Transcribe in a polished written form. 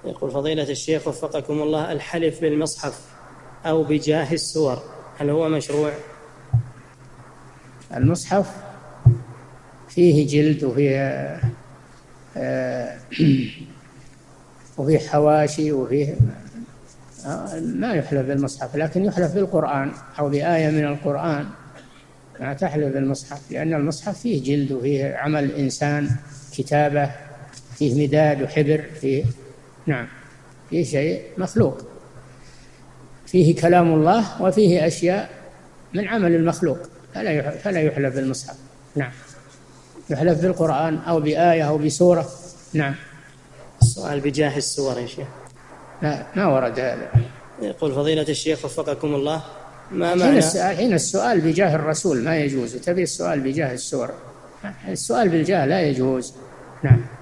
يقول فضيلة الشيخ وفقكم الله، الحلف بالمصحف أو بجاه السور هل هو مشروع؟ المصحف فيه جلد وفيه وفيه حواشي وفيه ما يحلف بالمصحف، لكن يحلف بالقرآن أو بآية من القرآن. ما تحلف بالمصحف، لأن المصحف فيه جلد وفيه عمل إنسان، كتابة، فيه مداد وحبر، فيه نعم فيه شيء مخلوق، فيه كلام الله وفيه أشياء من عمل المخلوق، فلا يحلف بالمصحف. نعم، يحلف بالقرآن أو بآية أو بسورة. نعم. السؤال بجاه السور يا شيخ. لا، ما ورد هذا. يقول فضيلة الشيخ وفقكم الله، ما معنى حين السؤال بجاه الرسول ما يجوز، تبي السؤال بجاه السور، السؤال بالجاه لا يجوز. نعم.